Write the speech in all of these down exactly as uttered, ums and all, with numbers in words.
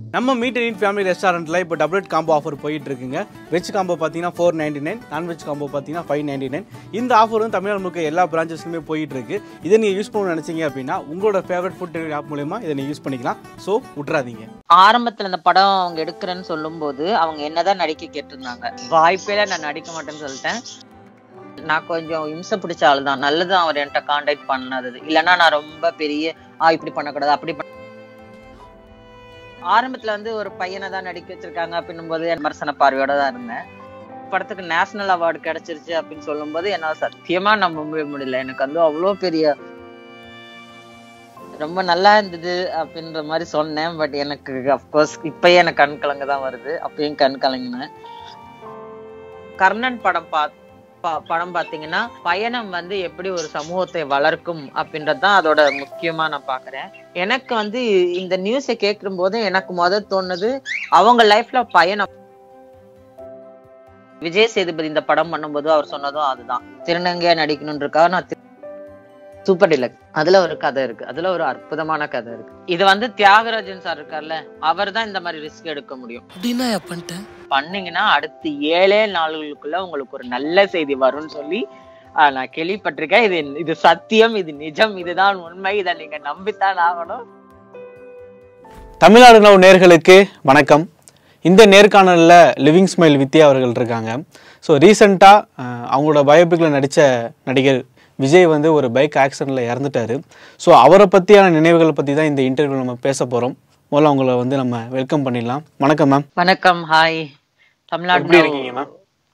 நம்ம meet and eat family ரெஸ்டாரண்ட்டில் இப்போ டபுள் காம்போ ஆஃபர் போயிட்டு இருக்குங்க. வெஜ் காம்போ பார்த்தீங்கன்னா four ninety nine, nonveg combo பார்த்தீங்கன்னா ஃபைவ் நைன்டி நைன். இந்த ஆஃபர் வந்து தமிழ்நாடு முழுக்க எல்லா பிரான்ச்சஸ்லுமே போயிட்டு இருக்கு. இதை நீங்கள் யூஸ் பண்ணணும்னு நினச்சிங்க அப்படின்னா உங்களோட ஃபேவரட் ஃபுட் டெலிவரி ஆப் மூலமா இதை நீங்கள் யூஸ் பண்ணிக்கலாம். ஸோ விட்றாதீங்க. ஆரம்பத்தில் இந்த படம் அவங்க எடுக்கிறேன்னு சொல்லும் போது அவங்க என்னதான் நடிக்க கேட்டிருந்தாங்க. வாய்ப்பேல நான் நடிக்க மாட்டேன்னு சொல்லிட்டேன். நான் கொஞ்சம் இம்சை பிடிச்ச ஆள் தான். நல்லதான் அவர் என்கிட்ட கான்டாக்ட் பண்ணது. இல்லைன்னா நான் ரொம்ப பெரிய ஆ இப்படி பண்ணக்கூடாது அப்படி பண்ண. ஆரம்பத்துல வந்து ஒரு பையனை தான் நடிக்க வச்சிருக்காங்க அப்படின்னும் போது விமர்சன பார்வையோட தான் இருந்தேன். படத்துக்கு நேஷனல் அவார்டு கிடைச்சிருச்சு அப்படின்னு சொல்லும் போது என்னால சத்தியமா நம்பவே முடியல. எனக்கு வந்து அவ்வளோ பெரிய ரொம்ப நல்லா இருந்தது அப்படின்ற மாதிரி சொன்னேன். பட் எனக்கு அப்கோர்ஸ் இப்பயே எனக்கு கண் கலங்க தான் வருது. அப்பயும் கண் கலங்கினேன். கர்ணன் படம் பா படம் பாத்தீங்கன்னா பயணம் வந்து எப்படி ஒரு சமூகத்தை வளர்க்கும் அப்படின்றதுதான் அதோட முக்கியமா நான் பாக்குறேன். எனக்கு வந்து இந்த நியூஸை கேட்கும் போது எனக்கு முதல் தோணுது அவங்க லைஃப்ல பயணம். விஜய் சேதுபதி இந்த படம் பண்ணும்போது அவர் சொன்னதும் அதுதான். திருநங்கையா நடிக்கணும்ன்றக்கா நான் சூப்பர் டிலக்ஸ் அதுல ஒரு கதை இருக்கு. அதுல ஒரு அற்புதமான கதை இருக்கு. இது வந்து தியாகராஜன் சார் இருக்கார்ல, அவர் தான் இந்த மாதிரி ரிஸ்க் எடுக்க முடியும். பண்ணீங்கன்னா அடுத்து ஏழே நாளுக்குள்ள உங்களுக்கு ஒரு நல்ல செய்தி வரும்னு சொல்லி ஆஹ் நான் கேள்விப்பட்டிருக்கேன். இது இது சத்தியம், இது நிஜம், இதுதான் உண்மை. இதை நீங்க நம்பித்தான் ஆகணும். தமிழ்நாடு நவ் நேயர்களுக்கு வணக்கம். இந்த நேர்காணலில் லிவிங் ஸ்மைல் வித்யா அவர்கள் இருக்காங்க. ஸோ ரீசெண்டாக அவங்களோட பயோபிக்கில் நடித்த நடிகர் விஜய் வந்து ஒரு பைக் ஆக்சிடெண்ட்டில் இறந்துட்டார். ஸோ அவரை பற்றியான நினைவுகளை பற்றி தான் இந்த இன்டர்வியூ நம்ம பேச போகிறோம். முதல்ல அவங்கள வந்து நம்ம வெல்கம் பண்ணிடலாம். வணக்கம் மேம். வணக்கம். ஹாய். தமிழ்நாடு எப்படி இருக்கீங்க மேம்?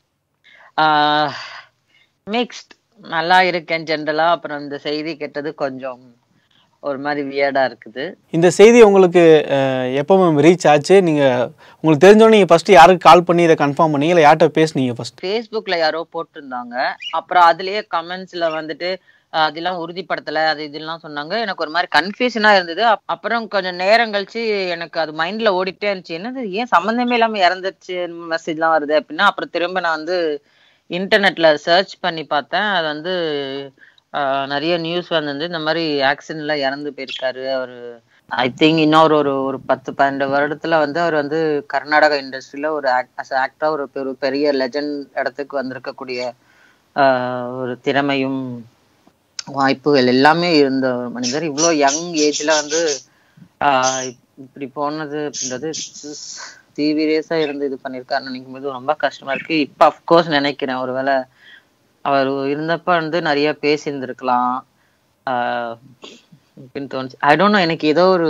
மிக்ஸ்ட் நல்லா இருக்கேன் ஜென்ரலா. அப்புறம் இந்த செய்தி கேட்டது கொஞ்சம் ஒரு மாதிரி வியர்டா இருக்குது. இந்த செய்தி உங்களுக்கு எப்போ மேம் ரீச் ஆச்சு? நீங்கள் உங்களுக்கு தெரிஞ்சோன்னே நீங்கள் ஃபர்ஸ்ட் யாருக்கு கால் பண்ணி இதை கன்ஃபார்ம் பண்ணீங்க, இல்லை யார்கிட்ட பேசுனீங்க ஃபர்ஸ்ட்? ஃபேஸ்புக்கில் யாரோ போட்டிருந்தாங்க. அப்புறம் அதுலேயே கமெண்ட்ஸில் வந்துட்டு அதெல்லாம் உறுதிப்படுத்தலை அது இதெல்லாம் சொன்னாங்க. எனக்கு ஒரு மாதிரி கன்ஃபியூஷனாக இருந்தது. அப்புறம் கொஞ்சம் நேரம் கழிச்சு எனக்கு அது மைண்டில் ஓடிட்டே இருந்துச்சு. என்னது ஏன் சம்மந்தமே இல்லாமல் இறந்துச்சு மெசேஜ்லாம் வருது அப்படின்னா அப்புறம் திரும்ப நான் வந்து இன்டர்நெட்டில் சர்ச் பண்ணி பார்த்தேன். அது வந்து நிறைய நியூஸ் வந்து இந்த மாதிரி ஆக்சிடென்ட்ல இறந்து போயிருக்காரு அவர். ஐ திங்க் இன்னொரு ஒரு ஒரு பத்து பன்னெண்டு வருடத்துல வந்து அவர் வந்து கர்நாடகா இண்டஸ்ட்ரியில ஒரு ஆக்டரா ஒரு பெரு பெரிய லெஜண்ட் இடத்துக்கு வந்திருக்கக்கூடிய ஆஹ் ஒரு திறமையும் வாய்ப்புகள் எல்லாமே இருந்த ஒரு மனிதர். இவ்வளோ யங் ஏஜ்ல வந்து ஆஹ் இப்படி போனது அப்படின்றது சீரியஸா இருந்து இது பண்ணிருக்காருன்னு நினைக்கும் போது ரொம்ப கஷ்டமா இருக்கு. இப்ப அஃப்கோர்ஸ் நினைக்கிறேன் ஒருவேளை அவர் இருந்தப்ப வந்து நிறைய பேசியிருந்திருக்கலாம் ஆஹ் அப்படின்னு தோணுச்சு. ஐ டோன்ட் நோ, எனக்கு ஏதோ ஒரு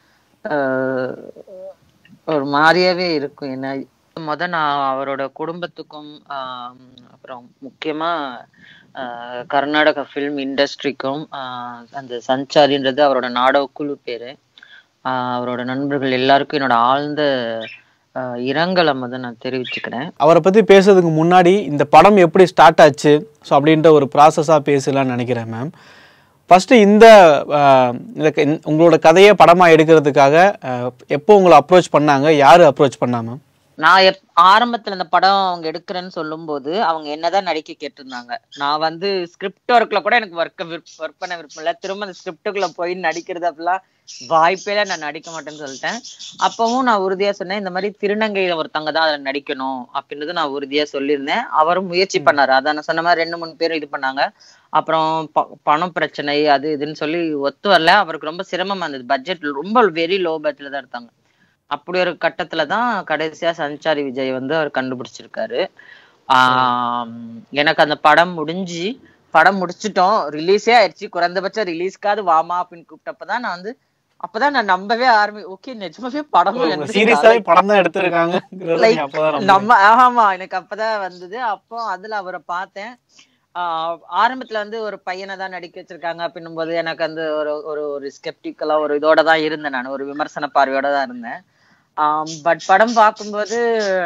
ஒரு மாதிரியாவே இருக்கும். என்ன முத நான் அவரோட குடும்பத்துக்கும் ஆஹ் அப்புறம் முக்கியமா ஆஹ் கர்நாடகா ஃபிலிம் இண்டஸ்ட்ரிக்கும் ஆஹ் அந்த சஞ்சாரின்றது அவரோட நாடக குழு பேரு, ஆஹ் அவரோட நண்பர்கள் எல்லாருக்கும் என்னோட ஆழ்ந்த இரங்கலை வந்து நான் தெரிவிச்சுக்கிறேன். அவரை பற்றி பேசுறதுக்கு முன்னாடி இந்த படம் எப்படி ஸ்டார்ட் ஆச்சு ஸோ அப்படின்ற ஒரு ப்ராசஸாக பேசலாம்னு நினைக்கிறேன் மேம். ஃபஸ்ட்டு இந்த உங்களோட கதையை படமாக எடுக்கிறதுக்காக எப்போ உங்களை அப்ரோச் பண்ணாங்க, யார் அப்ரோச் பண்ணா மேம்? நான் எப் ஆரம்பத்துல இந்த படம் அவங்க எடுக்கிறேன்னு சொல்லும் போது அவங்க என்னதான் நடிக்க கேட்டிருந்தாங்க. நான் வந்து ஸ்கிரிப்ட் ஒர்க்ல கூட எனக்கு ஒர்க் ஒர்க் பண்ண விருப்பம் இல்லை. திரும்ப அந்த ஸ்கிரிப்டுக்குள்ள போய் நடிக்கிறது அப்படிலாம் வாய்ப்பேல நான் நடிக்க மாட்டேன்னு சொல்லிட்டேன். அப்பவும் நான் உறுதியா சொன்னேன் இந்த மாதிரி திருநங்கையில ஒருத்தவங்க தான் அதில் நடிக்கணும் அப்படின்றது நான் உறுதியா சொல்லியிருந்தேன். அவரும் முயற்சி பண்ணாரு. அதான் நான் சொன்ன மாதிரி ரெண்டு மூணு பேரும் இது பண்ணாங்க. அப்புறம் ப பணம் பிரச்சனை அது இதுன்னு சொல்லி ஒத்து வரல. அவருக்கு ரொம்ப சிரமமா இருந்தது. பட்ஜெட் ரொம்ப வெரி லோ பட்ஜெட்ல தான் எடுத்தாங்க. அப்படி ஒரு கட்டத்துலதான் கடைசியா சஞ்சாரி விஜய் வந்து அவர் கண்டுபிடிச்சிருக்காரு. ஆஹ் எனக்கு அந்த படம் முடிஞ்சு படம் முடிச்சுட்டோம், ரிலீஸே ஆயிடுச்சு, குறைந்தபட்சம் ரிலீஸ்க்காவது வாமா அப்படின்னு கூப்பிட்டப்பதான் நான் வந்து அப்பதான் நான் நம்பவே ஆரம்பி ஓகே நிஜமாவே படம் படம் தான் எடுத்திருக்காங்க நம்ம. ஆமா, எனக்கு அப்பதான் வந்தது. அப்போ அதுல அவரை பார்த்தேன். ஆஹ் ஆரம்பத்துல வந்து ஒரு பையனை தான் நடிக்க வச்சிருக்காங்க அப்படின்னும் போது எனக்கு அந்த ஒரு ஒரு ஒரு ஸ்கெப்டிக்கலா ஒரு இதோட தான் இருந்தேன். நான் ஒரு விமர்சன பார்வையோட தான் இருந்தேன். ஆஹ் பட் படம் பார்க்கும்போது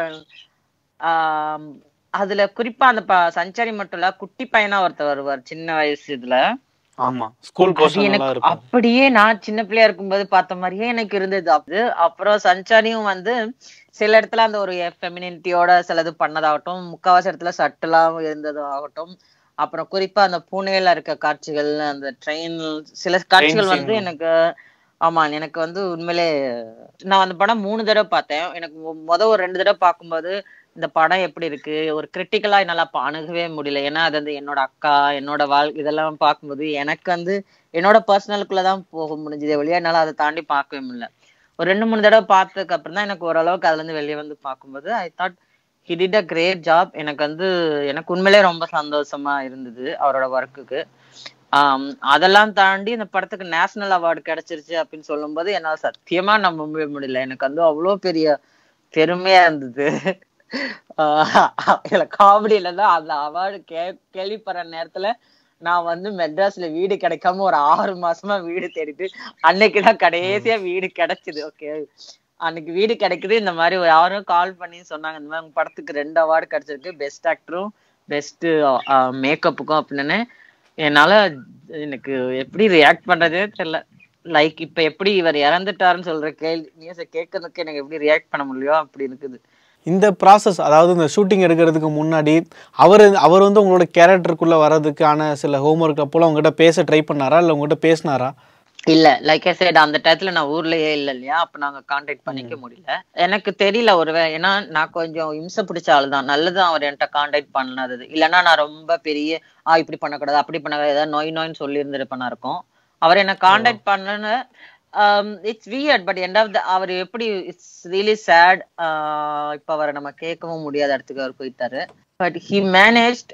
ஆஹ் அதுல குறிப்பா அந்த ப சஞ்சாரி மட்டும் இல்ல, குட்டி பையனா ஒருத்தர் வருவார் சின்ன வயசு இதுல. ஆமா, ஸ்கூல் எனக்கு அப்படியே நான் சின்ன பிள்ளையா இருக்கும்போது பார்த்த மாதிரியே எனக்கு இருந்தது. அது அப்புறம் சஞ்சாரியும் வந்து சில இடத்துல அந்த ஒரு ஃபெமினிட்டியோட சிலது பண்ணதாகட்டும், முக்காவாசி இடத்துல சட்டலா இருந்ததும் ஆகட்டும், அப்புறம் குறிப்பா அந்த பூனேல இருக்க காட்சிகள், அந்த ட்ரெயின் சில காட்சிகள் வந்து எனக்கு ஆமா எனக்கு வந்து உண்மையிலே நான் அந்த படம் மூணு தடவை பார்த்தேன். எனக்கு மொ மொத ஒரு ரெண்டு தடவை பார்க்கும்போது, இந்த படம் எப்படி இருக்கு? ஒரு கிரிட்டிக்கலா என்னால அப்ப அணுகவே முடியல. ஏன்னா, அது வந்து என்னோட அக்கா, என்னோட வாழ் இதெல்லாம் பார்க்கும்போது, எனக்கு வந்து என்னோட பெர்சனலுக்குள்ள தான் போக முடிஞ்சதே ஒழிய, என்னால அத தாண்டி பார்க்கவே முடியல. ஒரு ரெண்டு, மூணு தடவை பார்த்ததுக்கு அப்புறம் தான் எனக்கு ஓரளவுக்கு அதுலருந்து வெளிய வந்து பார்க்கும்போது, I thought he did a great job. எனக்கு வந்து எனக்கு உண்மையிலேயே ரொம்ப சந்தோஷமா இருந்தது, அவரோட ஒர்க்குக்கு. ஆம், அதெல்லாம் தாண்டி இந்த படத்துக்கு நேஷனல் அவார்டு கிடைச்சிருச்சு அப்படின்னு சொல்லும்போது என்னால சத்தியமா நம்பவே முடியல. எனக்கு வந்து அவ்வளோ பெரிய பெருமையா இருந்தது. ஆஹ் இதுல காமெடியில தான் அந்த அவார்டு கே கேள்விப்படுற நேரத்துல நான் வந்து மெட்ராஸ்ல வீடு கிடைக்காம ஒரு ஆறு மாசமா வீடு தேடிட்டு அன்னைக்குதான் கடைசியா வீடு கிடைச்சது. ஓகே, அன்னைக்கு வீடு கிடைக்குது. இந்த மாதிரி யாரும் கால் பண்ணி சொன்னாங்க, இந்த மாதிரி உங்க படத்துக்கு ரெண்டு அவார்டு கிடைச்சிருக்கு, பெஸ்ட் ஆக்டரும் பெஸ்ட் மேக்கப்புக்கும் அப்படின்னு. என்னால எனக்கு எப்படி ரியாக்ட் பண்றதே தெரியல. லைக் இப்ப எப்படி இவர் இறந்துட்டாருன்னு சொல்ற கேள்வி நியூஸை கேட்கறதுக்கு எனக்கு எப்படி ரியாக்ட் பண்ண முடியும் அப்படி இருக்குது. இந்த ப்ராசஸ், அதாவது இந்த ஷூட்டிங் எடுக்கிறதுக்கு முன்னாடி அவர் அவர் வந்து உங்களோட கேரக்டருக்குள்ளே வர்றதுக்கான சில ஹோம்ஒர்க் அப்போலாம் உங்ககிட்ட பேச ட்ரை பண்ணாரா, இல்லை உங்ககிட்ட பேசினாரா? இல்ல, லைக் ஐ செட் அந்த டயத்துல நான் ஊர்லயே இல்ல இல்லையா, அப்ப நாங்க கான்டாக்ட் பண்ணிக்க முடியல. எனக்கு தெரியல, ஒருவேளை ஏன்னா நான் கொஞ்சம் இம்சை பிடிச்ச ஆளுதான். நல்லதான் அவர் என்கிட்ட கான்டாக்ட் பண்ணாதது. இல்லைன்னா நான் ரொம்ப பெரிய ஆ இப்படி பண்ணக்கூடாது அப்படி பண்ணக்கூடாது ஏதாவது நோய் நோய்னு சொல்லி இருந்திருப்பேனா இருக்கும். அவர் என்ன கான்டாக்ட் பண்ணன்னு it's weird. But end of the அவர் எப்படி இட்ஸ் ரியலி சேட். இப்ப அவரை நம்ம கேட்கவும் முடியாத இடத்துக்கு அவர் போயிட்டாரு. But he managed.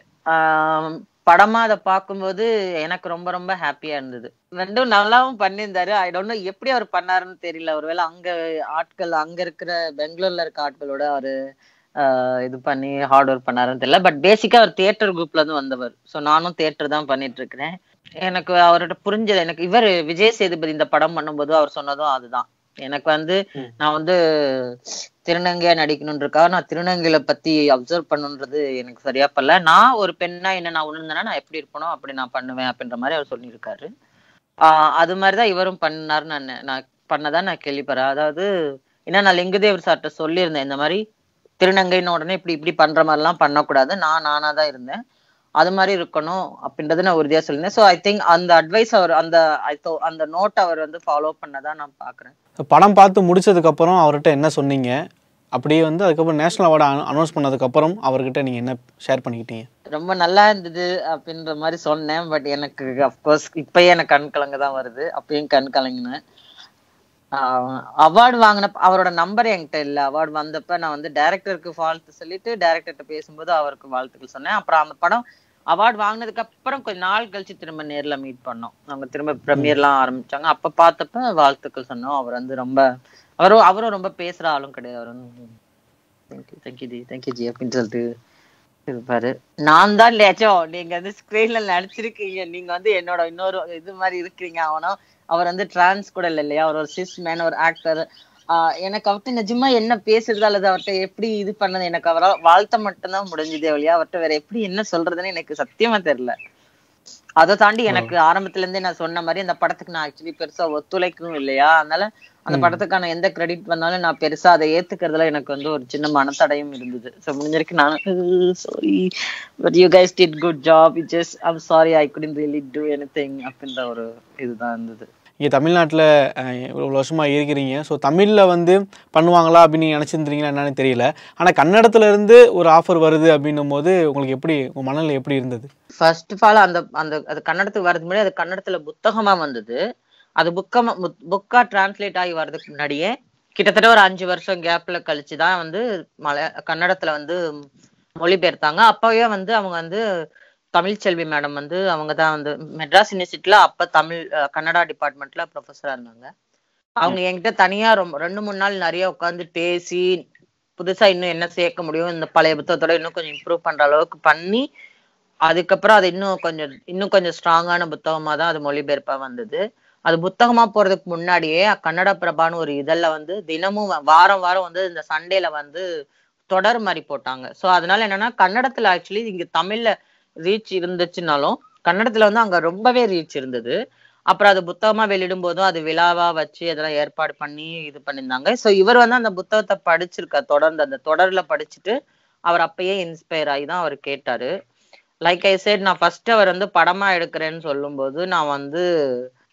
படமா அதை பார்க்கும்போது எனக்கு ரொம்ப ரொம்ப ஹாப்பியா இருந்தது. ரெண்டும் நல்லாவும் பண்ணியிருந்தாரு. ஐ டோன்ட் நோ எப்படி அவர் பண்ணாருன்னு தெரியல. ஒருவேளை அங்க ஆட்கள் அங்க இருக்கிற பெங்களூர்ல இருக்க ஆட்களோட அவரு ஆஹ் இது பண்ணி ஹார்ட் ஒர்க் பண்ணாருன்னு தெரியல. பட் பேசிக்கா அவர் தியேட்டர் குரூப்ல இருந்து வந்தவர். ஸோ நானும் தியேட்டர் தான் பண்ணிட்டு இருக்கிறேன். எனக்கு அவர்கிட்ட புரிஞ்சது, எனக்கு இவர் விஜய் சேதுபதி இந்த படம் பண்ணும்போது அவர் சொன்னதும் அதுதான். எனக்கு வந்து நான் வந்து திருநங்கையா நடிக்கணும்னு இருக்கா, நான் திருநங்கையில பத்தி அப்சர்வ் பண்ணுன்றது எனக்கு சரியா படல. நான் ஒரு பெண்ணா என்ன நான் உணர்ந்தேன்னா நான் எப்படி இருக்கணும் அப்படி நான் பண்ணுவேன் அப்படின்ற மாதிரி அவர் சொல்லியிருக்காரு. ஆஹ் அது மாதிரிதான் இவரும் பண்ணாரு. நான் நான் பண்ணதான் நான் கேள்விப்படுறேன். அதாவது ஏன்னா நான் லிங்குதேவர் சார்ட்ட சொல்லியிருந்தேன், இந்த மாதிரி திருநங்கைன்னு உடனே இப்படி இப்படி பண்ற மாதிரி எல்லாம் பண்ணக்கூடாது, நான் நானா தான் இருந்தேன், அது மாதிரி இருக்கணும் அப்படின்றது நான் உறுதியா சொல்லியிருந்தேன். ஸோ ஐ திங்க் அந்த அட்வைஸ் அவர் அந்த அந்த நோட் அவர் வந்து ஃபாலோ பண்ணதான் நான் பாக்குறேன். படம் பார்த்து முடிச்சதுக்கு அப்புறம் அவர்கிட்ட என்ன சொன்னீங்க? அப்படியே வந்து அதுக்கப்புறம் நேஷனல் அவார்டு அனௌன்ஸ் பண்ணதுக்கப்புறம் அவர்கிட்ட நீங்கள் என்ன ஷேர் பண்ணிக்கிட்டீங்க? ரொம்ப நல்லா இருந்தது அப்படின்ற மாதிரி சொன்னேன். பட் எனக்கு அஃப்கோர்ஸ் இப்பயே எனக்கு கண் கலங்க தான் வருது. அப்பயும் கண் கலங்கினேன். அவார்டு வாங்கின அவரோட நம்பர் என்கிட்ட இல்லை. அவார்டு வந்தப்ப நான் வந்து டைரக்டருக்கு வாழ்த்து சொல்லிட்டு டைரக்டர்கிட்ட பேசும்போது அவருக்கு வாழ்த்துக்கள் சொன்னேன். அப்புறம் அந்த படம் அவார்டு வாங்கினதுக்கு அப்புறம் கொஞ்ச நாள் கழிச்சு திரும்ப நேர்ல மீட் பண்ணோம். அவங்க திரும்ப ப்ரீமியர்லாம் ஆரம்பிச்சாங்க. அப்ப பார்த்தப்ப வாழ்த்துக்கள் சொன்னோம். அவர் வந்து ரொம்ப அவரும் அவரும் ரொம்ப பேசுற ஆளும் கிடையாது. அவர் வந்து thank you thank you ji thank you ji அப்படின்னு சொல்லிட்டு இருப்பாரு. நான் தான் லேச்சோ நீங்க வந்து ஸ்கிரீன்ல நடிச்சிருக்கீங்க, நீங்க வந்து என்னோட இன்னொரு இது மாதிரி இருக்கிறீங்க. அவனா அவர் வந்து டிரான்ஸ் கூட இல்லை இல்லையா, அவர் ஒரு சிஸ் மேன், ஒரு ஆக்டர். ஆஹ் எனக்கு அவர்கிட்ட நிஜமா என்ன பேசுறது அல்லது அவர்கிட்ட எப்படி இது பண்ணது, எனக்கு அவரால் வாழ்த்த மட்டும்தான் முடிஞ்சதே இல்லையா, அவர்கிட்ட வேற எப்படி என்ன சொல்றதுன்னு எனக்கு சத்தியமா தெரியல. அதை தாண்டி எனக்கு ஆரம்பத்துல இருந்தே நான் சொன்ன மாதிரி அந்த படத்துக்கு நான் ஆக்சுவலி பெருசா ஒத்துழைக்கவும் இல்லையா, அதனால அந்த படத்துக்கான எந்த கிரெடிட் வந்தாலும் நான் பெருசா அதை ஏத்துக்கிறதுல எனக்கு வந்து ஒரு சின்ன மனத்தடையும் இருந்தது. ஸோ முடிஞ்ச வரைக்கும் நான் sorry but you guys did good job, it just I'm sorry I couldn't really do anything அப்படின்ற ஒரு இதுதான் இருந்தது. இங்கே தமிழ்நாட்டில் இவ்வளோ வருஷமாக இருக்கிறீங்க. ஸோ தமிழில் வந்து பண்ணுவாங்களா அப்படின்னு நீங்கள் நினச்சிருந்தீங்களா என்னன்னு தெரியல. ஆனால் கன்னடத்துலேருந்து ஒரு ஆஃபர் வருது அப்படின்னும் போது உங்களுக்கு எப்படி, உங்கள் மனநிலை எப்படி இருந்தது? ஃபர்ஸ்ட் ஆஃப் ஆல் அந்த அந்த அது கன்னடத்துக்கு வரதுக்கு முன்னாடி அது கன்னடத்துல புத்தகமா வந்தது. அது புக்கமா புக்கா டிரான்ஸ்லேட் ஆகி வர்றதுக்கு முன்னாடியே கிட்டத்தட்ட ஒரு அஞ்சு வருஷம் கேப்ல கழிச்சுதான் வந்து மலை கன்னடத்துல வந்து மொழிபெயர்த்தாங்க. அப்பவே வந்து அவங்க வந்து தமிழ்ச்செல்வி மேடம் வந்து அவங்க தான் வந்து மெட்ராஸ் யூனிவர்சிட்டியில அப்ப தமிழ் கன்னடா டிபார்ட்மெண்ட்ல ப்ரொஃபஸரா இருந்தாங்க. அவங்க என்கிட்ட தனியா ரொம்ப ரெண்டு மூணு நாள் நிறைய உட்காந்து பேசி புதுசா இன்னும் என்ன சேர்க்க முடியும், இந்த பழைய புத்தகத்தோட இன்னும் கொஞ்சம் இம்ப்ரூவ் பண்ற அளவுக்கு பண்ணி அதுக்கப்புறம் அது இன்னும் கொஞ்சம் இன்னும் கொஞ்சம் ஸ்ட்ராங்கான புத்தகமா தான் அது மொழிபெயர்ப்பா வந்தது. அது புத்தகமா போறதுக்கு முன்னாடியே கன்னட பிரபான்னு ஒரு இதழ்ல வந்து தினமும் வாரம் வாரம் வந்து இந்த சண்டேல வந்து தொடர் மாதிரி போட்டாங்க. ஸோ அதனால என்னன்னா கன்னடத்துல ஆக்சுவலி இங்க தமிழ்ல ரீச் இருந்துச்சுனாலும் கன்னடத்துல வந்து அங்க ரொம்பவே ரீச் இருந்தது. அப்புறம் அது புத்தகமா வெளியிடும் போதும் அது விழாவா வச்சு அதெல்லாம் ஏற்பாடு பண்ணி இது பண்ணியிருந்தாங்க. ஸோ இவர் வந்து அந்த புத்தகத்தை படிச்சிருக்கார் தொடர்ந்து, அந்த தொடர்ல படிச்சுட்டு அவர் அப்பயே இன்ஸ்பயர் ஆகி தான் அவர் கேட்டாரு. லைக் ஐ செட் நான் ஃபர்ஸ்ட் அவர் வந்து படமா எடுக்கிறேன்னு சொல்லும் போது நான் வந்து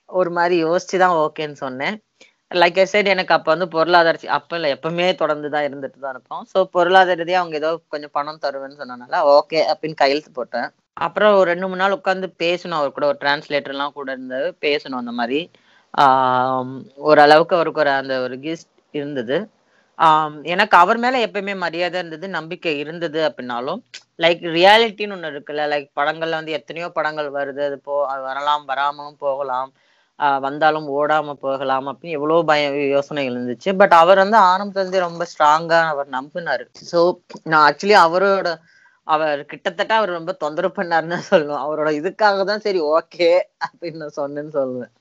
ஒரு மாதிரி யோசிச்சுதான் ஓகேன்னு சொன்னேன். லைக் ஐ சைட் எனக்கு அப்ப வந்து பொருளாதார அப்ப இல்ல எப்பவுமே தொடர்ந்துதான் இருந்துட்டு தான் இருக்கும். ஸோ பொருளாதார ரீதியா அவங்க ஏதோ கொஞ்சம் பணம் தருவேன்னு சொன்னனால ஓகே அப்படின்னு கையெழுத்து போட்டேன். அப்புறம் ஒரு ரெண்டு மூணு நாள் உட்காந்து பேசணும் அவர் கூட, ஒரு டிரான்ஸ்லேட்டர் எல்லாம் கூட இருந்து பேசணும். அந்த மாதிரி ஆஹ் ஓரளவுக்கு அவருக்கு ஒரு அந்த ஒரு கிஸ்ட் இருந்தது. ஆஹ் எனக்கு அவர் மேல எப்பயுமே மரியாதை இருந்தது, நம்பிக்கை இருந்தது. அப்படின்னாலும் லைக் ரியாலிட்டின்னு ஒண்ணு இருக்குல்ல, லைக் படங்கள்ல வந்து எத்தனையோ படங்கள் வருது, அது போ அது வரலாம், வராமலும் போகலாம், ஆஹ் வந்தாலும் ஓடாம போகலாம் அப்படின்னு எவ்வளவு பய யோசனைகள் இருந்துச்சு. பட் அவர் வந்து ஆரம்பத்துல இருந்தே ரொம்ப ஸ்ட்ராங்கா அவர் நம்பினாரு. ஸோ நான் ஆக்சுவலி அவரோட அவர் கிட்டத்தட்ட அவர் ரொம்ப தொந்தரவு பண்ணாருன்னு சொல்லணும். அவரோட இதுக்காக தான் சரி ஓகே அப்படின்னு நான் சொன்னேன்னு சொல்லுவேன்.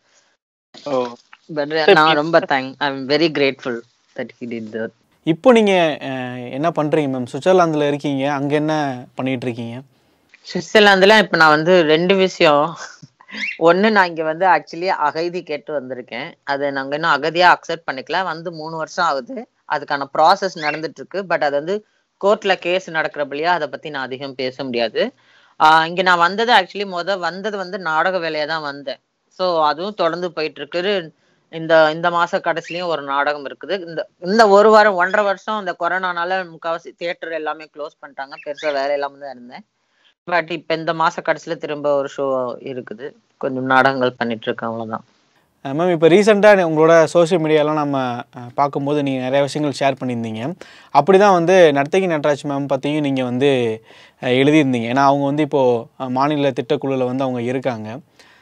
பட் நான் ரொம்ப thank I am very grateful that he did that. இப்போ நீங்க அஹ், என்ன பண்றீங்க மேம்? சுவிட்சர்லாந்துல இருக்கீங்க, அங்க என்ன பண்ணிட்டு இருக்கீங்க? சுவிட்சர்லாந்துல இப்ப நான் வந்து ரெண்டு விஷயம். ஒண்ணு, நான் இங்க வந்து ஆக்சுவலி அகதி கேட்டு வந்திருக்கேன். அதை நாங்க இன்னும் அகதியா அக்செப்ட் பண்ணிக்கல. வந்து மூணு வருஷம் ஆகுது. அதுக்கான ப்ராசஸ் நடந்துட்டு இருக்கு. பட் அது வந்து கோர்ட்ல கேஸ் நடக்கிறபடியா அதை பத்தி நான் அதிகம் பேச முடியாது. ஆஹ் இங்க நான் வந்தது ஆக்சுவலி முத வந்தது வந்து நாடக வேலையா தான் வந்தேன். ஸோ அதுவும் தொடர்ந்து போயிட்டு இருக்கு. இந்த இந்த மாச கடைசிலயும் ஒரு நாடகம் இருக்குது. இந்த இந்த ஒரு வாரம் ஒன்றரை வருஷம் இந்த கொரோனானால முக்காவாசி தியேட்டர் எல்லாமே க்ளோஸ் பண்ணிட்டாங்க. பெருசா வேலை இல்லாம தான் இருந்தேன். பட் இப்ப இந்த மாச கடைசியில திரும்ப ஒரு ஷோ இருக்குது. கொஞ்சம் நாடகங்கள் பண்ணிட்டு இருக்கேன், அவ்வளவுதான். மேம் இப்போ ரீசெண்டாக உங்களோட சோஷியல் மீடியாலாம் நம்ம அஹ், பார்க்கும்போது நீங்கள் நிறைய விஷயங்கள் ஷேர் பண்ணியிருந்தீங்க. அப்படி தான் வந்து நர்த்தகி நட்ராஜ் மேம் பற்றியும் நீங்கள் வந்து அஹ், எழுதியிருந்தீங்க. ஏன்னா அவங்க வந்து இப்போது மாநில திட்டக்குழுவில் வந்து அவங்க இருக்காங்க.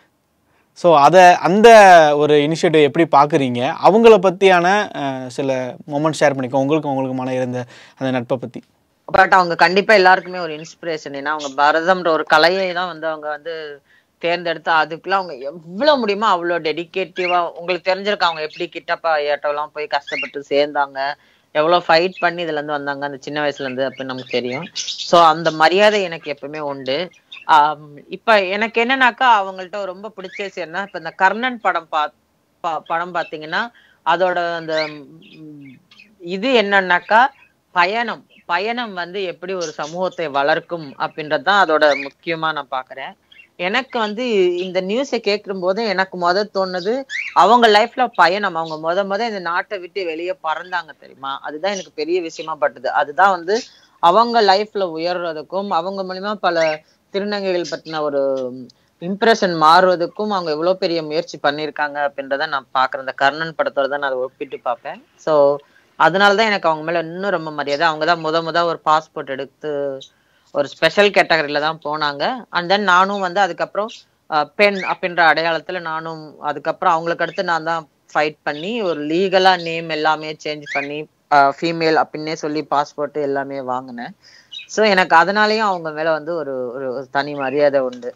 ஸோ அதை அந்த ஒரு இனிஷியேட்டிவ் எப்படி பார்க்குறீங்க? அவங்கள பற்றியான அஹ், சில மொமெண்ட் ஷேர் பண்ணிக்கோ, உங்களுக்கு உங்களுக்குமான இருந்த அந்த நட்பை பற்றி. பட் அவங்க கண்டிப்பா எல்லாருக்குமே ஒரு இன்ஸ்பிரேஷன். ஏன்னா அவங்க பரதம்ன்ற ஒரு கலையை தான் வந்து அவங்க வந்து தேர்ந்தெடுத்து அதுக்குள்ள அவங்க எவ்வளவு முடியுமோ அவ்வளவு டெடிகேட்டிவா, உங்களுக்கு தெரிஞ்சிருக்கு அவங்க எப்படி கிட்டப்பா ஏட்டெல்லாம் போய் கஷ்டப்பட்டு சேர்ந்தாங்க, எவ்வளவு ஃபைட் பண்ணி இதுல இருந்து வந்தாங்க அந்த சின்ன வயசுல இருந்து அப்படின்னு நமக்கு தெரியும். சோ அந்த மரியாதை எனக்கு எப்பவுமே உண்டு. ஆஹ் இப்ப எனக்கு என்னன்னாக்கா அவங்கள்ட்ட ரொம்ப பிடிச்ச விஷயம் என்ன, இப்ப இந்த கர்ணன் படம் பா பா- படம் பாத்தீங்கன்னா அதோட அந்த ம், இது என்னன்னாக்கா பயணம் பயணம் வந்து எப்படி ஒரு சமூகத்தை வளர்க்கும் அப்படின்றதுதான் அதோட முக்கியமா நான் பாக்குறேன். எனக்கு வந்து இந்த நியூஸை கேட்கும் போது எனக்கு முத தோணுது அவங்க லைஃப்ல பயணம், அவங்க முத முத இந்த நாட்டை விட்டு வெளியே பறந்தாங்க தெரியுமா, அதுதான் எனக்கு பெரிய விஷயமா பட்டுது. அதுதான் வந்து அவங்க லைஃப்ல உயர்றதுக்கும் அவங்க மூலியமா பல திருநங்கைகள் பத்தின ஒரு இம்ப்ரெஷன் மாறுவதற்கும் அவங்க எவ்வளவு பெரிய முயற்சி பண்ணியிருக்காங்க அப்படின்றத நான் பாக்குறேன். இந்த கர்ணன் படத்தோட தான் நான் அதை ஒப்பிட்டு பார்ப்பேன். ஸோ அதனாலதான் எனக்கு அவங்க மேல இன்னும் ரொம்ப மரியாதை. அவங்கதான் முத முத ஒரு பாஸ்போர்ட் எடுத்து ஒரு ஸ்பெஷல் கேட்டகரியில தான் போனாங்க. அண்ட் தென் நானும் வந்து அதுக்கப்புறம் அஹ், பெண் அப்படின்ற அடையாளத்துல நானும் அதுக்கப்புறம் அவங்களுக்கு அடுத்து நான் தான் ஃபைட் பண்ணி ஒரு லீகலா நேம் எல்லாமே சேஞ்ச் பண்ணி ஃபீமேல் அப்படின்னே சொல்லி பாஸ்போர்ட் எல்லாமே வாங்கினேன். ஸோ எனக்கு அதனாலயும் அவங்க மேல வந்து ஒரு ஒரு ஒரு தனி மரியாதை உண்டு.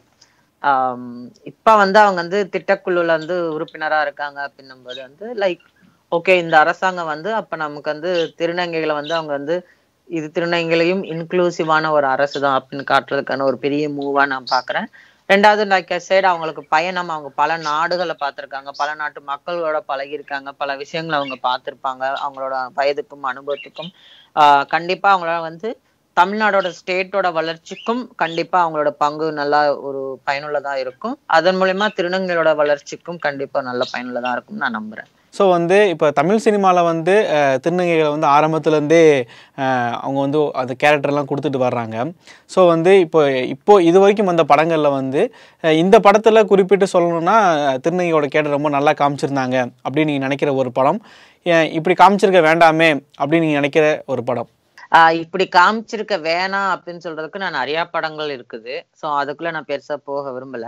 ஆஹ் இப்ப வந்து அவங்க வந்து திட்டக்குழுல வந்து உறுப்பினரா இருக்காங்க அப்படின்னும் போது வந்து லைக் ஓகே, இந்த அரசாங்கம் வந்து அப்ப நமக்கு வந்து திருநங்கைகளை வந்து அவங்க வந்து இது திருநங்கைகளையும் இன்க்ளூசிவான ஒரு அரசு தான் அப்படின்னு காட்டுறதுக்கான ஒரு பெரிய மூவா நான் பாக்குறேன். ரெண்டாவது லைக் சைடு அவங்களுக்கு பயணம், அவங்க பல நாடுகளை பார்த்திருக்காங்க, பல நாட்டு மக்களோட பழகியிருக்காங்க, பல விஷயங்களை அவங்க பார்த்திருப்பாங்க. அவங்களோட வயதுக்கும் அனுபவத்துக்கும் ஆஹ் கண்டிப்பா அவங்களால வந்து தமிழ்நாடோட ஸ்டேட்டோட வளர்ச்சிக்கும் கண்டிப்பா அவங்களோட பங்கு நல்லா ஒரு பயனுள்ளதா இருக்கும். அதன் மூலயமா திருநங்கைகளோட வளர்ச்சிக்கும் கண்டிப்பா நல்ல பயனுள்ளதா இருக்கும் நான் நம்புறேன். ஸோ வந்து இப்போ தமிழ் சினிமாவில் வந்து அஹ், திருநங்கைகளை வந்து ஆரம்பத்துலேருந்தே அவங்க வந்து அந்த கேரக்டர்லாம் கொடுத்துட்டு வர்றாங்க. ஸோ வந்து இப்போ இப்போ இது வரைக்கும் வந்த படங்களில் வந்து அஹ், இந்த படத்தில் குறிப்பிட்டு சொல்லணும்னா அஹ், திருநங்கையோட கேரக்டர் ரொம்ப நல்லா காமிச்சிருந்தாங்க அப்படின்னு நீங்கள் நினைக்கிற ஒரு படம், ஏன் இப்படி காமிச்சிருக்க வேண்டாமே அப்படின்னு நீங்கள் நினைக்கிற ஒரு படம்? ஆஹ் இப்படி காமிச்சிருக்க வேணாம் அப்படின்னு சொல்றதுக்கு நான் நிறைய படங்கள் இருக்குது. ஸோ அதுக்குள்ள நான் பெருசா போக விரும்பல.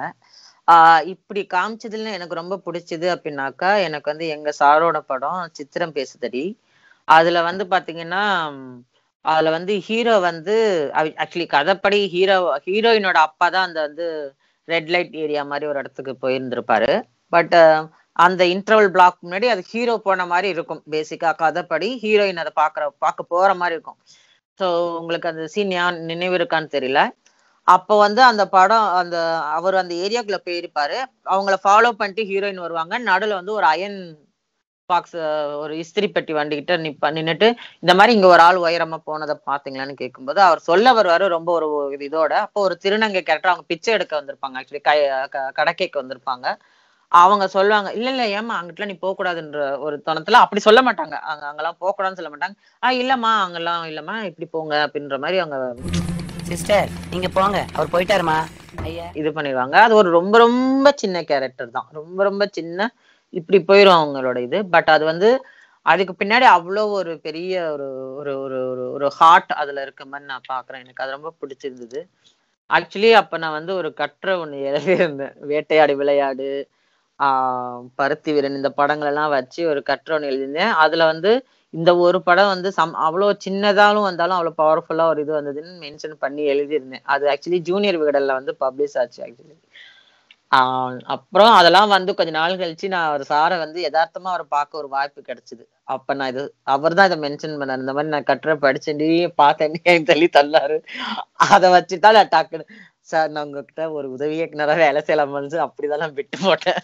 ஆஹ் இப்படி காமிச்சதுல எனக்கு ரொம்ப பிடிச்சது அப்படின்னாக்கா எனக்கு வந்து எங்க சாரோட படம் சித்திரம் பேசுதடி. அதுல வந்து பாத்தீங்கன்னா உம், அதுல வந்து ஹீரோ வந்து ஆக்சுவலி கதைப்படி ஹீரோ ஹீரோயினோட அப்பா தான் அந்த வந்து ரெட் லைட் ஏரியா மாதிரி ஒரு இடத்துக்கு போயிருந்திருப்பாரு. பட் அந்த இன்டர்வல் பிளாக் முன்னாடி அது ஹீரோ போன மாதிரி இருக்கும். பேசிக்கா கதைப்படி ஹீரோயின் அதை பாக்குற பார்க்க போற மாதிரி இருக்கும். ஸோ உங்களுக்கு அந்த சீன் நினைவு இருக்கான்னு தெரியல. அப்ப வந்து அந்த படம் அந்த அவர் அந்த ஏரியாக்குள்ள போயிருப்பாரு. அவங்கள ஃபாலோ பண்ணிட்டு ஹீரோயின் வருவாங்க. நடுவுல வந்து ஒரு அயன் பாக்ஸ், ஒரு இஸ்திரி பெட்டி வண்டிக்கிட்ட நிப்ப நின்னுட்டு இந்த மாதிரி இங்க ஒரு ஆள் உயரமா போனதை பாத்தீங்களான்னு கேட்கும்போது அவர் சொல்ல வருவாரு ரொம்ப ஒரு இது இதோட. அப்போ ஒரு திருநங்கை கேரக்டர் அவங்க பிச்சை எடுக்க வந்திருப்பாங்க, ஆக்சுவலி கை க- கடக்கைக்கு வந்திருப்பாங்க. அவங்க சொல்லுவாங்க இல்ல இல்ல ஏமா அங்கிட்டலாம் நீ போக கூடாதுன்ற ஒரு தனத்துல அப்படி சொல்ல மாட்டாங்க. அங்க அங்கெல்லாம் போக கூடாதுன்னு சொல்ல மாட்டாங்க. ஆஹ் இல்லம்மா அங்கெல்லாம் இல்லம்மா இப்படி போங்க அப்படின்ற மாதிரி அவங்க சிஸ்டர் நீங்க போங்க அவர் போயிட்டாருமா ஐயா இது பண்ணிடுவாங்க. அது ஒரு ரொம்ப ரொம்ப சின்ன கேரக்டர் தான், ரொம்ப ரொம்ப சின்ன இப்படி போயிடும் அவங்களோட இது. பட் அது வந்து அதுக்கு பின்னாடி அவ்வளோ ஒரு பெரிய ஒரு ஒரு ஒரு ஒரு ஒரு ஹார்ட் அதுல இருக்க மாதிரி நான் பாக்குறேன். எனக்கு அது ரொம்ப பிடிச்சிருந்தது. ஆக்சுவலி அப்ப நான் வந்து ஒரு கட்டுரை ஒண்ணு எழுதியிருந்தேன். வேட்டையாடி விளையாடு, ஆஹ் பருத்தி வீரன், இந்த படங்கள் எல்லாம் வச்சு ஒரு கட்டுரை ஒண்ணு எழுதியிருந்தேன். அதுல வந்து இந்த ஒரு படம் வந்து சம் அவ்வளோ சின்னதாலும் வந்தாலும் அவ்வளோ பவர்ஃபுல்லா ஒரு இது வந்ததுன்னு மென்ஷன் பண்ணி எழுதியிருந்தேன். அது ஆக்சுவலி ஜூனியர் விகடன்ல வந்து பப்ளிஷ் ஆச்சு ஆக்சுவலி. ஆஹ் அப்புறம் அதெல்லாம் வந்து கொஞ்ச நாள் கழிச்சு நான் ஒரு சாரை வந்து யதார்த்தமா அவரை பார்க்க ஒரு வாய்ப்பு கிடைச்சது. அப்ப நான் இது அவர் தான் இதை மென்ஷன் பண்ணாரு, இந்த மாதிரி நான் கட்டுரை படிச்சேன்டி பார்த்தேன் சொல்லி தந்தாரு. அதை வச்சுதான் நான் டக்குன்னு சார் நான் உங்ககிட்ட ஒரு உதவி இயக்குனரா வேலை செய்யலாமான்னு அப்படிதான் நான் விட்டு போட்டேன்.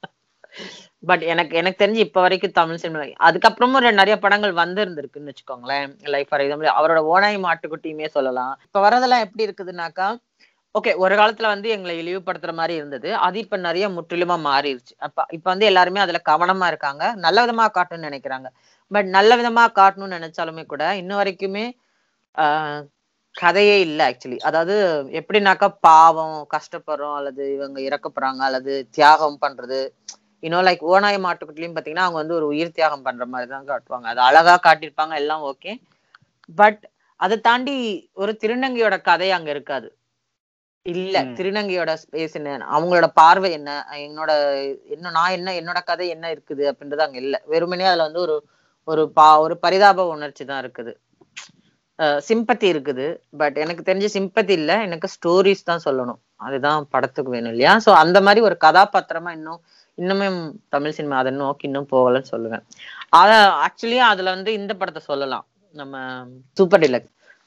பட் எனக்கு எனக்கு தெரிஞ்சு இப்ப வரைக்கும் தமிழ் சினிமா அதுக்கப்புறமும் நிறைய படங்கள் வந்து இருந்திருக்குன்னு வச்சுக்கோங்களேன். லைஃப் ஃபார் எக்ஸாம்பிள் அவரோட ஓனாய் மாட்டுக்குட்டியுமே சொல்லலாம். இப்ப வரதெல்லாம் எப்படி இருக்குதுன்னாக்கா, ஓகே ஒரு காலத்துல வந்து எங்களை இழிவுபடுத்துற மாதிரி இருந்தது, அது இப்ப நிறைய முற்றிலுமா மாறிடுச்சு. அப்ப இப்ப வந்து எல்லாருமே அதுல கவனமா இருக்காங்க, நல்ல விதமா காட்டணும்னு நினைக்கிறாங்க. பட் நல்ல விதமா காட்டணும்னு நினைச்சாலுமே கூட இன்ன வரைக்குமே ஆஹ் கதையே இல்லை ஆக்சுவலி. அதாவது எப்படின்னாக்கா பாவம் கஷ்டப்படுறோம் அல்லது இவங்க இறக்கப்படுறாங்க அல்லது தியாகம் பண்றது, இன்னும் லைக் ஓனாய் மாட்டுக்குட்டிலையும் பாத்தீங்கன்னா அவங்க வந்து ஒரு உயிர் தியாகம் பண்ற மாதிரிதான் காட்டுவாங்க. அது அழகா காட்டியிருப்பாங்க எல்லாம் ஓகே. பட் அதை தாண்டி ஒரு திருநங்கையோட கதை அங்க இருக்காது. இல்ல திருநங்கையோட ஸ்பேஸ் என்ன, அவங்களோட பார்வை என்ன, என்னோட என்ன நான் என்ன என்னோட கதை என்ன இருக்குது அப்படின்றது அங்க இல்ல. வெறுமனே அதுல வந்து ஒரு ஒரு பா ஒரு பரிதாப உணர்ச்சி தான் இருக்குது, சிம்பத்தி இருக்குது. பட் எனக்கு தெரிஞ்ச சிம்பத்தி இல்ல, எனக்கு ஸ்டோரிஸ் தான் சொல்லணும், அதுதான் படத்துக்கு வேணும் இல்லையா. சோ அந்த மாதிரி ஒரு கதாபாத்திரமா இன்னும் இன்னுமே தமிழ் சினிமா அதை நோக்கி இன்னும் போகலன்னு சொல்லுவேன். அத ஆக்சுவலி அதுல வந்து இந்த படத்தை சொல்லலாம், நம்ம சூப்பர் டிலக்ஸ்.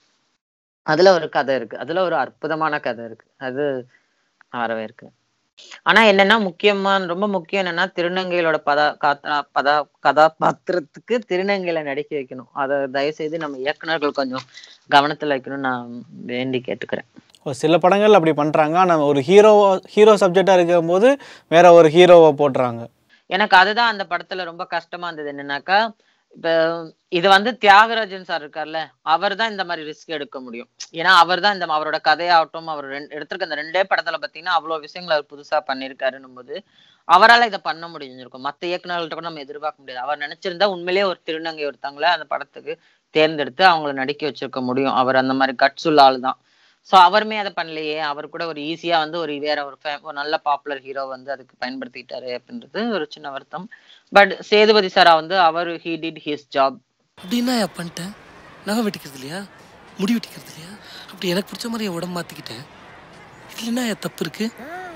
அதுல ஒரு கதை இருக்கு, அதுல ஒரு அற்புதமான கதை இருக்கு, அது வரவே இருக்கு. ஆனா என்னன்னா முக்கியமா ரொம்ப முக்கியம் என்னன்னா திருநங்கைகளோட பதா காத்தா பதா கதாபாத்திரத்துக்கு திருநங்கையில நடிக்க வைக்கணும். அதை தயவு செய்து நம்ம இயக்குனர்கள் கொஞ்சம் கவனத்துல வைக்கணும்னு நான் வேண்டி கேட்டுக்கிறேன். சில படங்கள் அப்படி பண்றாங்க, ஆனா ஒரு ஹீரோ ஹீரோ சப்ஜெக்டா இருக்கும் போது வேற ஒரு ஹீரோவை போடுறாங்க. எனக்கு அதுதான் அந்த படத்துல ரொம்ப கஷ்டமா இருந்தது. என்னன்னாக்கா இப்ப இது வந்து தியாகராஜன் சார் இருக்கார்ல, அவர் தான் இந்த மாதிரி ரிஸ்க் எடுக்க முடியும். ஏன்னா அவர் தான் இந்த அவரோட கதையாகட்டும் அவர் எடுத்திருக்க அந்த ரெண்டே படத்துல பாத்தீங்கன்னா அவ்வளவு விஷயங்கள் அவர் புதுசா பண்ணிருக்காருன்னும் போது அவரால் இதை பண்ண முடிஞ்சிருக்கும். மத்த இயக்குநர்கள்ட்ட கூட நம்ம எதிர்பார்க்க முடியாது. அவர் நினைச்சிருந்தா உண்மையிலேயே ஒரு திருநங்கை ஒருத்தவங்கள அந்த படத்துக்கு தேர்ந்தெடுத்து அவங்கள நடிக்க வச்சிருக்க முடியும். அவர் அந்த மாதிரி கட்சுள்ள ஆள் தான். சோ அவருமே அதை பண்ணலையே, அவர் கூட ஒரு ஈஸியா வந்து ஒரு வேற ஒரு ஒரு நல்ல பாப்புலர் ஹீரோ வந்து அதுக்கு பயன்படுத்திட்டாரு அப்படின்றது ஒரு சின்ன வருத்தம். பட் சேதுபதி சாரா வந்து அவர் ஹி டிட் ஹிஸ் ஜாப். அப்படின்னா பண்ணிட்டேன், நகை வெட்டிக்கிறது இல்லையா, முடி வெட்டிக்கிறது இல்லையா, அப்படி எனக்கு பிடிச்ச மாதிரி என் உடம்பு மாத்திக்கிட்டேன், இல்லைன்னா தப்பு இருக்கு,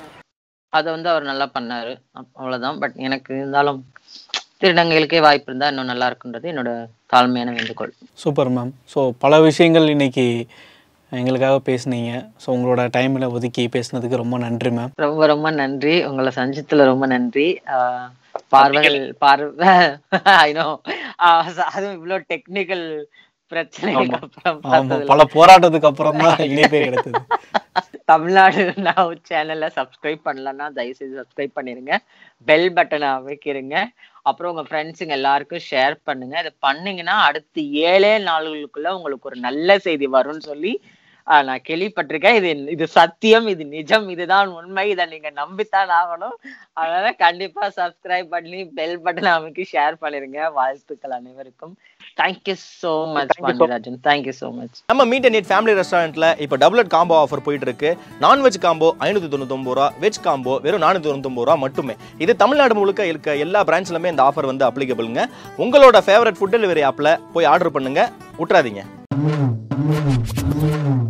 அதை வந்து அவர் நல்லா பண்ணாரு, அவ்வளவுதான். பட் எனக்கு இருந்தாலும் திருநங்கைகளுக்கே வாய்ப்பு இருந்தா இன்னும் நல்லா இருக்குன்றது என்னோட தாழ்மையான வேண்டுகோள். Super ma'am. ஸோ பல விஷயங்கள் இன்னைக்கு எங்களுக்காக பேசுனீங்க. ஸோ உங்களோட டைமில் ஒதுக்கி பேசுனதுக்கு ரொம்ப நன்றி மேம். ரொம்ப ரொம்ப நன்றி, உங்களை சந்திச்சதுல ரொம்ப நன்றி. பார்வைகள் பார்வை ஐநோ அதுவும் இவ்வளவு டெக்னிக்கல் பிரச்சனைக்கு அப்புறம் பல போராட்டத்துக்கு அப்புறம் தான் இணைப்பே கிடைத்தது. தமிழ்நாடு நவ் சேனல்ல சப்ஸ்கிரைப் பண்ணலன்னா தயவு செய்து சப்ஸ்கிரைப் பண்ணிருங்க, பெல் பட்டனை அமைக்கிறீங்க, அப்புறம் உங்க ஃப்ரெண்ட்ஸுங்க எல்லாருக்கும் ஷேர் பண்ணுங்க. இதை பண்ணீங்கன்னா அடுத்து ஏழே நாளுக்குள்ள உங்களுக்கு ஒரு நல்ல செய்தி வரும்னு சொல்லி ஆஹ் நான் கேள்விப்பட்டிருக்கேன். இது இது சத்தியம், இது நிஜம், இதுதான் உண்மை, இதை நீங்க நம்பித்தான் ஆகணும். அதனால கண்டிப்பா சப்ஸ்கிரைப் பண்ணி பெல் பட்டன் அமைக்கி ஷேர் பண்ணிருங்க. வாழ்த்துக்கள் அனைவருக்கும். Thank you so much Pandiarajan, thank you so much. நம்ம மீட் அண்ட் ஈட் ஃபேமிலி ரெஸ்டாரண்ட்ல இப்போ டபுள் காம்போ ஆஃபர் போயிட்டு இருக்கு. நான்வெஜ் காம்போ ஐநூத்தி தொண்ணூத்தி ஒன்பது ரூபா, வெஜ் காம்போ வெறும் நானூத்தி தொண்ணூத்தி ஒன்பது ரூபா மட்டுமே. இது தமிழ்நாடு முழுக்க இருக்க எல்லா பிரான்ச்லுமே இந்த ஆஃபர் வந்து அப்ளிகபிள்ங்க. உங்களோட ஃபேவரட் ஃபுட் டெலிவரி ஆப்ல போய் ஆர்டர் பண்ணுங்க, விட்டுறாதீங்க.